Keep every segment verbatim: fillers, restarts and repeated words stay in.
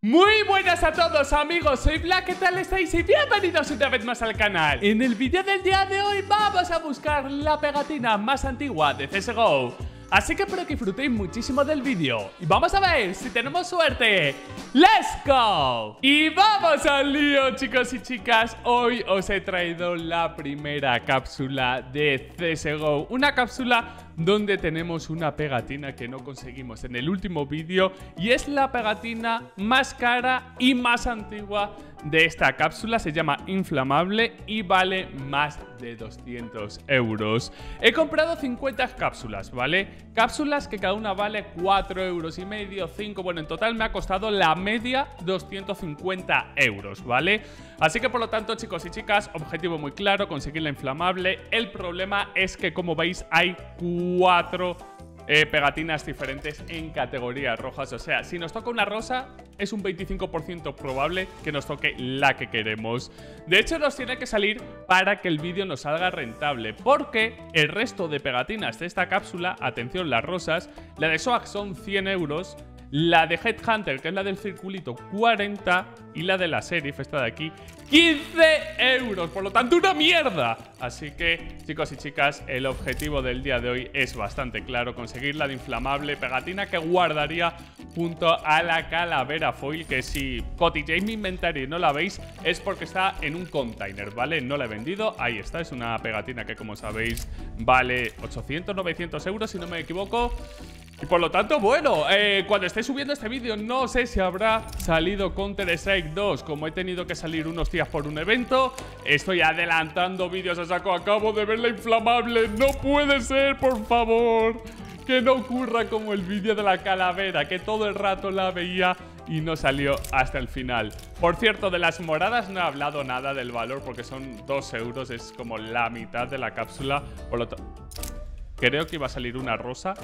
Muy buenas a todos amigos, soy Black, ¿qué tal estáis? Y bienvenidos una vez más al canal. En el vídeo del día de hoy vamos a buscar la pegatina más antigua de C S G O. Así que espero que disfrutéis muchísimo del vídeo y vamos a ver si tenemos suerte. ¡Let's go! Y vamos al lío, chicos y chicas. Hoy os he traído la primera cápsula de C S G O. Una cápsula donde tenemos una pegatina que no conseguimos en el último vídeo y es la pegatina más cara y más antigua de esta cápsula. Se llama Inflamable y vale más de doscientos euros. He comprado cincuenta cápsulas, ¿vale? Cápsulas que cada una vale cuatro euros y medio, cinco. Bueno, en total me ha costado la media doscientos cincuenta euros, ¿vale? Así que por lo tanto, chicos y chicas, objetivo muy claro, conseguir la Inflamable. El problema es que, como veis, hay cuatro eh, pegatinas diferentes en categorías rojas. O sea, si nos toca una rosa, es un veinticinco por ciento probable que nos toque la que queremos. De hecho, nos tiene que salir para que el vídeo nos salga rentable, porque el resto de pegatinas de esta cápsula, atención, las rosas, la de Swag son cien euros, la de Headhunter, que es la del circulito, cuarenta, y la de la Sheriff, esta de aquí, quince euros. Por lo tanto, una mierda. Así que, chicos y chicas, el objetivo del día de hoy es bastante claro: conseguir la de Inflamable, pegatina que guardaría junto a la calavera foil, que si cotilláis mi inventario y no la veis es porque está en un container, ¿vale? No la he vendido, ahí está, es una pegatina que, como sabéis, vale ochocientos, novecientos euros, si no me equivoco. Y por lo tanto, bueno, eh, cuando esté subiendo este vídeo no sé si habrá salido Counter-Strike dos. Como he tenido que salir unos días por un evento, estoy adelantando vídeos a saco. Acabo de ver la Inflamable, no puede ser, por favor, que no ocurra como el vídeo de la calavera, que todo el rato la veía y no salió hasta el final. Por cierto, de las moradas no he hablado nada del valor porque son dos euros, es como la mitad de la cápsula. Por lo tanto, creo que iba a salir una rosa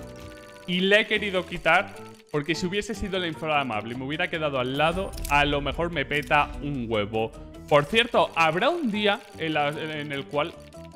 y le he querido quitar, porque si hubiese sido la Inflamable y me hubiera quedado al lado, a lo mejor me peta un huevo. Por cierto, habrá un día en, la, en el cual...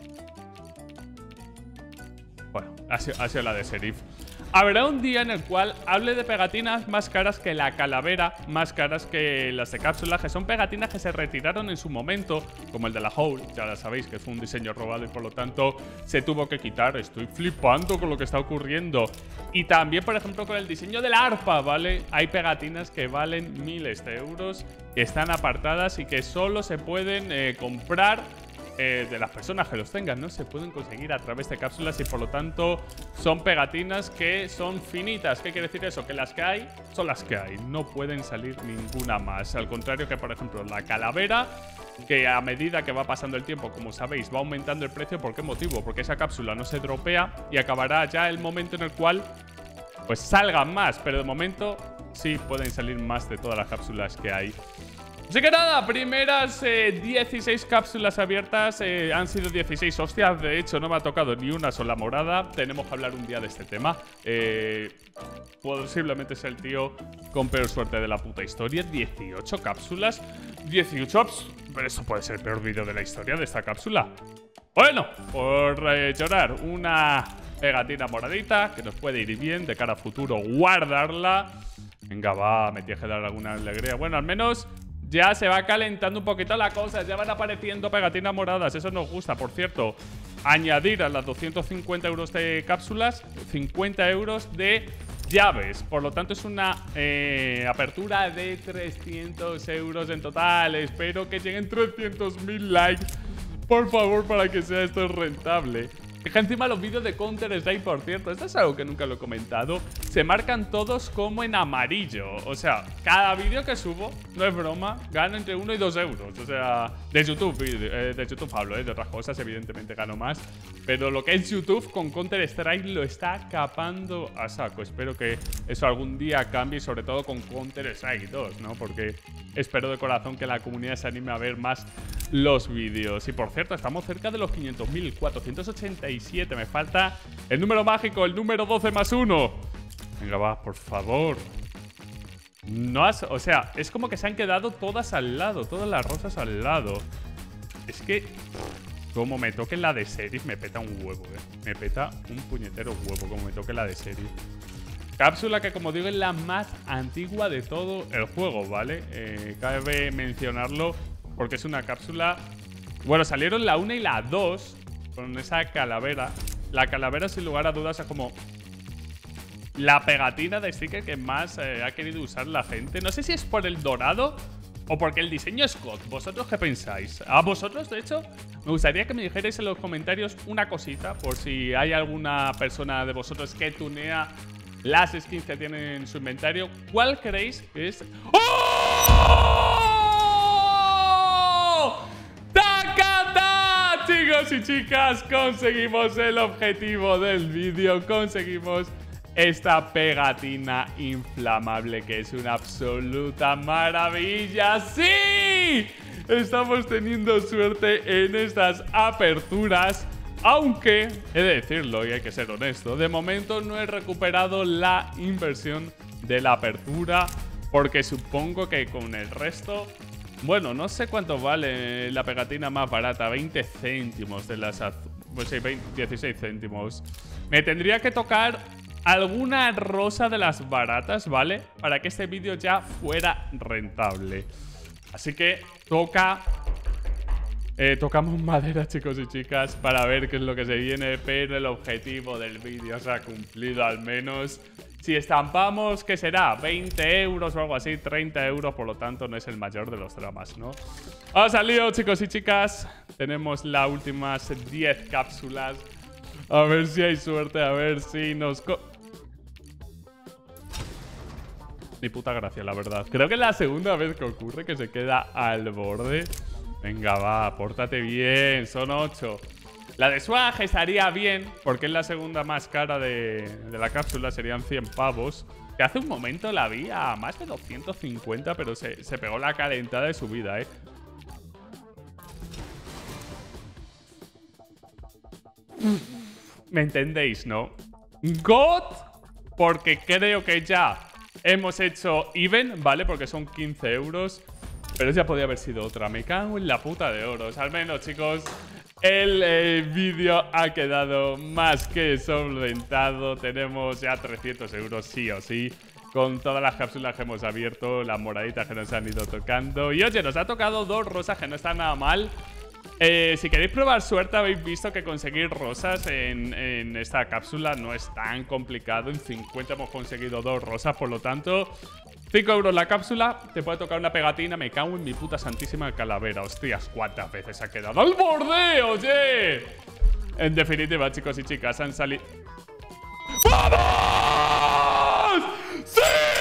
Bueno, ha sido, ha sido la de Sheriff. Habrá un día en el cual hable de pegatinas más caras que la calavera, más caras que las de cápsula, que son pegatinas que se retiraron en su momento, como el de la Hole, ya la sabéis que fue un diseño robado y por lo tanto se tuvo que quitar. Estoy flipando con lo que está ocurriendo. Y también, por ejemplo, con el diseño de la arpa, ¿vale? Hay pegatinas que valen miles de euros, que están apartadas y que solo se pueden eh, comprar Eh, de las personas que los tengan, no se pueden conseguir a través de cápsulas y por lo tanto son pegatinas que son finitas. ¿Qué quiere decir eso? Que las que hay son las que hay, no pueden salir ninguna más. Al contrario que, por ejemplo, la calavera, que a medida que va pasando el tiempo, como sabéis, va aumentando el precio. ¿Por qué motivo? Porque esa cápsula no se dropea y acabará ya el momento en el cual pues salgan más, pero de momento sí pueden salir más de todas las cápsulas que hay. Así que nada, primeras eh, dieciséis cápsulas abiertas, eh, han sido dieciséis hostias. De hecho, no me ha tocado ni una sola morada. Tenemos que hablar un día de este tema. eh, Posiblemente es el tío con peor suerte de la puta historia. dieciocho cápsulas, dieciocho, pero eso puede ser el peor vídeo de la historia de esta cápsula. Bueno, por eh, llorar, una pegatina moradita que nos puede ir bien de cara a futuro, guardarla. Venga, va, me tienes que dar alguna alegría. Bueno, al menos ya se va calentando un poquito la cosa, ya van apareciendo pegatinas moradas, eso nos gusta. Por cierto, añadir a las doscientos cincuenta euros de cápsulas, cincuenta euros de llaves. Por lo tanto, es una eh, apertura de trescientos euros en total. Espero que lleguen trescientos mil likes, por favor, para que sea esto rentable. Deja encima los vídeos de Counter-Strike, por cierto, esto es algo que nunca lo he comentado, se marcan todos como en amarillo. O sea, cada vídeo que subo, no es broma, gano entre uno y dos euros. O sea, de YouTube, eh, de YouTube hablo, eh, de otras cosas evidentemente gano más, pero lo que es YouTube con Counter-Strike lo está capando a saco. Espero que eso algún día cambie, sobre todo con Counter-Strike dos, ¿no? Porque espero de corazón que la comunidad se anime a ver más los vídeos. Y por cierto, estamos cerca de los quinientos mil, cuatrocientos ochenta y siete. Me falta el número mágico, el número doce más uno. Venga, va, por favor. No has, o sea, es como que se han quedado todas al lado, todas las rosas al lado. Es que, como me toque la de Sheriff, me peta un huevo, eh. Me peta un puñetero huevo como me toque la de Sheriff. Cápsula que, como digo, es la más antigua de todo el juego, ¿vale? Eh, cabe mencionarlo porque es una cápsula... Bueno, salieron la una y la dos con esa calavera. La calavera, sin lugar a dudas, es como la pegatina de sticker que más eh, ha querido usar la gente. No sé si es por el dorado o porque el diseño es God. ¿Vosotros qué pensáis? A vosotros, de hecho, me gustaría que me dijerais en los comentarios una cosita, por si hay alguna persona de vosotros que tunea las skins que tienen en su inventario. ¿Cuál creéis que es? ¡Oh! ¡Tacata! Chicos y chicas, conseguimos el objetivo del vídeo. Conseguimos esta pegatina inflamable que es una absoluta maravilla. ¡Sí! Estamos teniendo suerte en estas aperturas. Aunque, he de decirlo y hay que ser honesto, de momento no he recuperado la inversión de la apertura, porque supongo que con el resto... Bueno, no sé cuánto vale la pegatina más barata, veinte céntimos de las... Pues sí, veinte, dieciséis céntimos. Me tendría que tocar alguna rosa de las baratas, ¿vale? Para que este vídeo ya fuera rentable. Así que toca... Eh, tocamos madera, chicos y chicas, para ver qué es lo que se viene, pero el objetivo del vídeo se ha cumplido al menos. Si estampamos, ¿qué será? veinte euros o algo así, treinta euros, por lo tanto no es el mayor de los dramas, ¿no? Ha salido, chicos y chicas. Tenemos las últimas diez cápsulas. A ver si hay suerte, a ver si nos... Co Ni puta gracia, la verdad. Creo que es la segunda vez que ocurre que se queda al borde. Venga, va, pórtate bien, son ocho. La de Swag estaría bien, porque es la segunda más cara de, de la cápsula, serían cien pavos. Que hace un momento la vi a más de doscientos cincuenta, pero se, se pegó la calentada de su vida, ¿eh? ¿Me entendéis, no? God, porque creo que ya hemos hecho even, ¿vale? Porque son quince euros. Pero ya podía haber sido otra. Me cago en la puta de oros. Al menos, chicos, el eh, vídeo ha quedado más que solventado. Tenemos ya trescientos euros sí o sí, con todas las cápsulas que hemos abierto, las moraditas que nos han ido tocando. Y oye, nos ha tocado dos rosas que no están nada mal. Eh, si queréis probar suerte, habéis visto que conseguir rosas en, en esta cápsula no es tan complicado. En cincuenta hemos conseguido dos rosas, por lo tanto... cinco euros la cápsula, te puede tocar una pegatina. Me cago en mi puta santísima calavera. Hostias, ¿cuántas veces ha quedado al borde? ¡Oye! En definitiva, chicos y chicas, han salido... ¡Vamos! ¡Sí!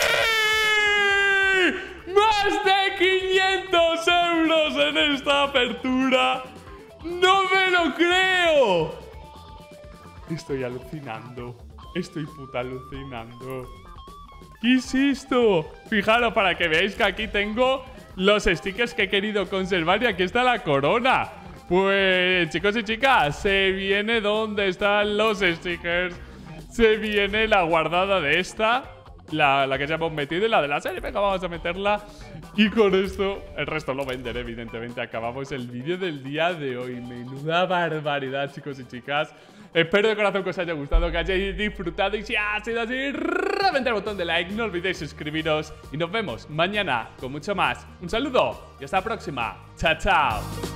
¡Más de quinientos euros en esta apertura! ¡No me lo creo! Estoy alucinando. Estoy puta alucinando. ¿Qué es esto? Fijaros, para que veáis que aquí tengo los stickers que he querido conservar y aquí está la corona. Pues, chicos y chicas, se viene donde están los stickers. Se viene la guardada de esta, la, la que ya hemos metido y la de la serie. Venga, vamos a meterla. Y con esto, el resto lo venderé, evidentemente. Acabamos el vídeo del día de hoy. Menuda barbaridad, chicos y chicas. Espero de corazón que os haya gustado, que hayáis disfrutado. Y si ha sido así, reventad el botón de like. No olvidéis suscribiros. Y nos vemos mañana con mucho más. Un saludo y hasta la próxima. Chao, chao.